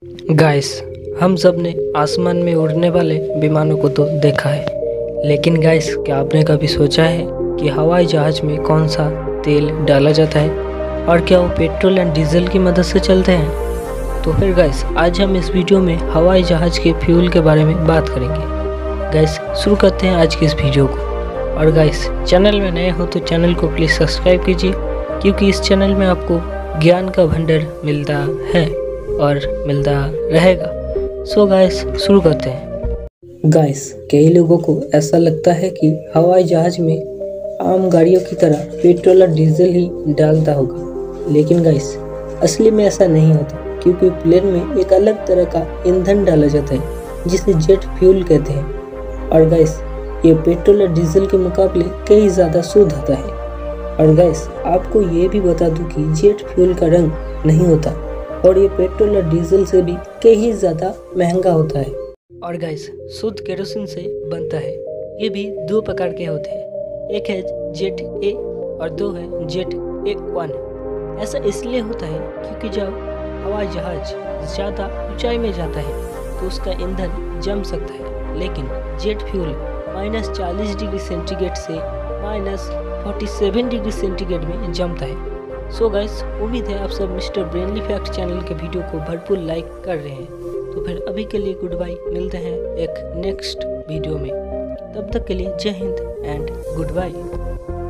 Guys, हम सब ने आसमान में उड़ने वाले विमानों को तो देखा है, लेकिन गाइस क्या आपने कभी सोचा है कि हवाई जहाज में कौन सा तेल डाला जाता है और क्या वो पेट्रोल एंड डीजल की मदद से चलते हैं। तो फिर गाइस आज हम इस वीडियो में हवाई जहाज के फ्यूल के बारे में बात करेंगे। गाइस शुरू करते हैं आज की इस वीडियो को। और गाइस चैनल में नए हो तो चैनल को प्लीज़ सब्सक्राइब कीजिए, क्योंकि इस चैनल में आपको ज्ञान का भंडार मिलता है और मिलता रहेगा। सो गाइस शुरू करते हैं। गाइस कई लोगों को ऐसा लगता है कि हवाई जहाज में आम गाड़ियों की तरह पेट्रोल और डीजल ही डालता होगा, लेकिन गाइस असली में ऐसा नहीं होता, क्योंकि प्लेन में एक अलग तरह का ईंधन डाला जाता है जिसे जेट फ्यूल कहते हैं। और गाइस ये पेट्रोल और डीजल के मुकाबले कई ज़्यादा शुद्ध होता है। और गाइस आपको ये भी बता दूं कि जेट फ्यूल का रंग नहीं होता और ये पेट्रोल और डीजल से भी कहीं ज़्यादा महंगा होता है। और गाइस शुद्ध केरोसिन से बनता है। ये भी दो प्रकार के होते हैं, एक है जेट ए और दो है जेट A1। ऐसा इसलिए होता है क्योंकि जब हवाई जहाज ज़्यादा ऊंचाई में जाता है तो उसका ईंधन जम सकता है, लेकिन जेट फ्यूल -40 डिग्री सेंटीग्रेड से -47 डिग्री सेंटीग्रेड में जमता है। सो गाइस उम्मीद है आप सब मिस्टर ब्रेनली फैक्ट चैनल के वीडियो को भरपूर लाइक कर रहे हैं। तो फिर अभी के लिए गुड बाय, मिलते हैं एक नेक्स्ट वीडियो में। तब तक के लिए जय हिंद एंड गुड बाय।